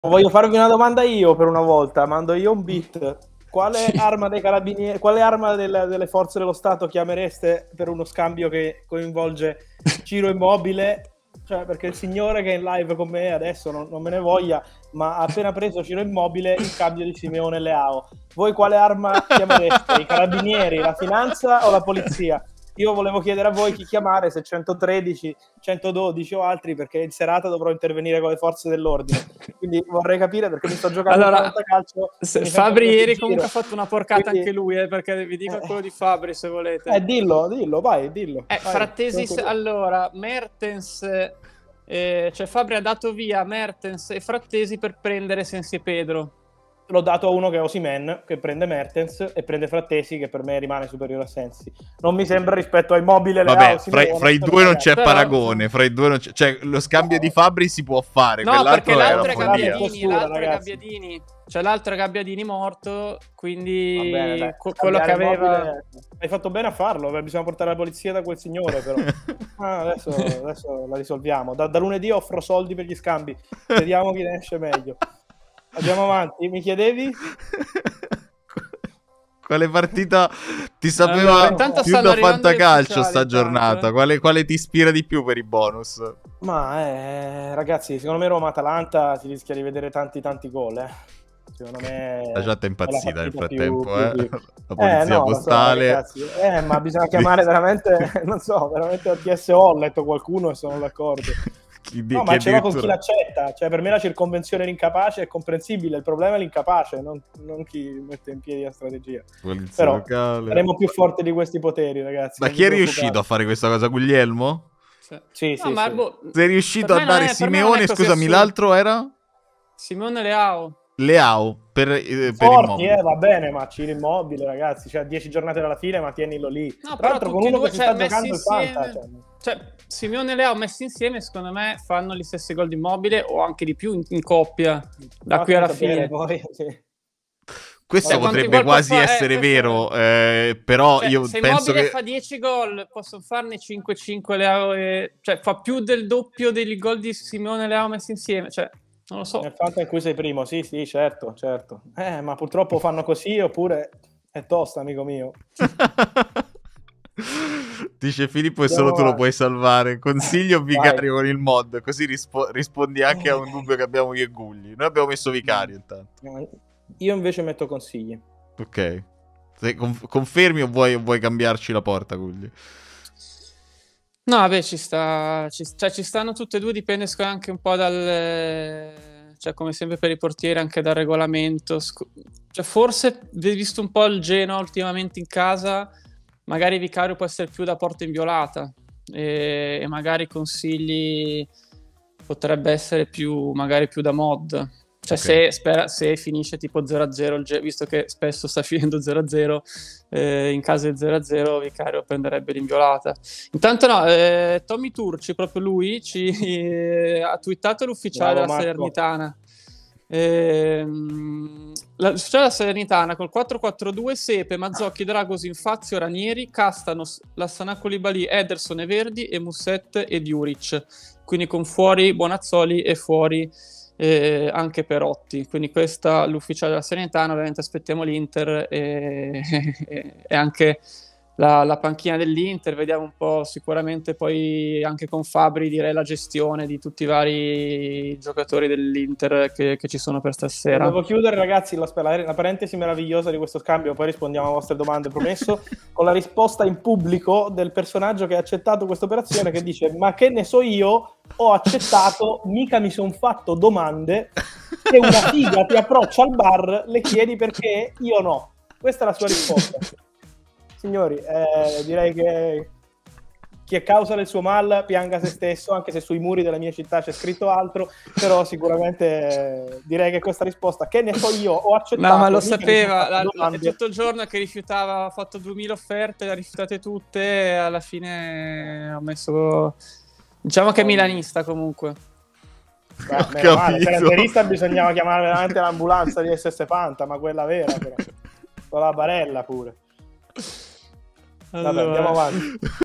Voglio farvi una domanda io per una volta, mando io un beat. Quale arma dei carabinieri, quale arma delle forze dello Stato chiamereste per uno scambio che coinvolge Ciro Immobile? Cioè, perché il signore che è in live con me adesso non me ne voglia, ma ha appena preso Ciro Immobile in cambio di Simeone Leao. Voi quale arma chiamereste? I carabinieri, la finanza o la polizia? Io volevo chiedere a voi chi chiamare, se 113, 112 o altri, perché in serata dovrò intervenire con le forze dell'ordine. Quindi vorrei capire, perché mi sto giocando allora, calcio. Fabri ieri comunque ha fatto una porcata. Quindi, anche lui, perché vi dico quello di Fabri se volete. Dillo, vai, dillo. Frattesi, allora, Mertens, cioè Fabri ha dato via Mertens e Frattesi per prendere Sensi e Pedro. L'ho dato a uno che è Osimhen, che prende Mertens, e prende Frattesi, che per me rimane superiore a Sensi. Non mi sembra rispetto a Immobile. Vabbè, fra i due non c'è paragone. Fra i due non c'è, cioè, lo scambio di Fabri si può fare. No, perché l'altro è Gabbiadini. Cioè l'altro è Gabbiadini morto, quindi bene, quello che aveva... Immobile... Hai fatto bene a farlo, bisogna portare la polizia da quel signore, però. Adesso la risolviamo. Da lunedì offro soldi per gli scambi. Vediamo chi ne esce meglio. Andiamo avanti, mi chiedevi? Quale partita ti sapeva più da fantacalcio sta giornata? Quale ti ispira di più per i bonus? Ma ragazzi, secondo me Roma-Atalanta si rischia di vedere tanti gol, Secondo me la gente è impazzita nel frattempo, La polizia postale. So, ma bisogna chiamare veramente, non so, veramente la TSO, ho letto qualcuno e sono d'accordo. No, ma ce l'ho con chi l'accetta. Cioè, per me la circonvenzione l'incapace è comprensibile. Il problema è l'incapace, non chi mette in piedi la strategia. Polizia però locale. Saremo più forti di questi poteri, ragazzi. Ma chi è riuscito a fare questa cosa? Guglielmo? Sì. Sei riuscito a dare Simeone, scusami, l'altro era? Simeone Leao. Per Forti, va bene, ma Ciro Immobile, ragazzi, cioè 10 giornate dalla fine, ma tienilo lì. No, tra l'altro con uno che si sta giocando il Fanta, cioè Simeone e Leao messi insieme, secondo me fanno gli stessi gol di Immobile o anche di più in coppia da qui alla fine. Poi, sì. Questo potrebbe quasi essere vero, però cioè, io se penso Immobile che fa 10 gol, possono farne 5-5 Leao cioè fa più del doppio dei gol di Simeone e Leao messi insieme, cioè non lo so. Nel fatto in cui sei primo, sì, certo. Ma purtroppo fanno così, oppure è tosta, amico mio. Dice Filippo e solo tu lo puoi salvare. Consiglio Vicario con il mod, così rispondi anche a un dubbio che abbiamo io e Gugli. Noi abbiamo messo Vicario intanto. Io invece metto Consigli. Ok. Confermi o vuoi cambiarci la porta, Gugli? No, vabbè, ci stanno tutte e due, dipende anche un po' cioè come sempre per i portieri, anche dal regolamento. Cioè forse, visto un po' il Genoa ultimamente in casa, magari Vicario può essere più da porta inviolata e magari Consigli potrebbe essere magari più da mod. Cioè se finisce tipo 0-0, visto che spesso sta finendo 0-0, in caso di 0-0 Vicario prenderebbe l'inviolata. Intanto Tommy Turci, proprio lui, ha twittato l'ufficiale della Salernitana. L'ufficiale della Salernitana col 4-4-2 Sepe, Mazzocchi, Dragosin, Fazio, Ranieri, Castano, Lassana Coulibaly, Ederson e Verdi e Musset e Djuric, quindi con fuori Bonazzoli e fuori anche Perotti, quindi questa l'ufficiale della Salernitana. Ovviamente aspettiamo l'Inter e anche la panchina dell'Inter, vediamo un po', sicuramente poi anche con Fabri direi la gestione di tutti i vari giocatori dell'Inter che ci sono per stasera. Devo chiudere, ragazzi, la parentesi meravigliosa di questo scambio, poi rispondiamo alle vostre domande, promesso, con la risposta in pubblico del personaggio che ha accettato questa operazione, che dice: ma che ne so io, ho accettato, mica mi son fatto domande, se una figa ti approccia al bar le chiedi perché, io no. Questa è la sua risposta. Signori, direi che chi è causa del suo mal pianga se stesso, anche se sui muri della mia città c'è scritto altro, però sicuramente direi che questa risposta, che ne so io, ho accettato. No, ma lo sapeva, è tutto il giorno che rifiutava, ha fatto 2000 offerte, le ha rifiutate tutte e alla fine ha messo, diciamo che è milanista comunque. Per interista bisognava chiamare veramente l'ambulanza di SS Fanta, ma quella vera però, con la barella pure. Vabbè, andiamo avanti.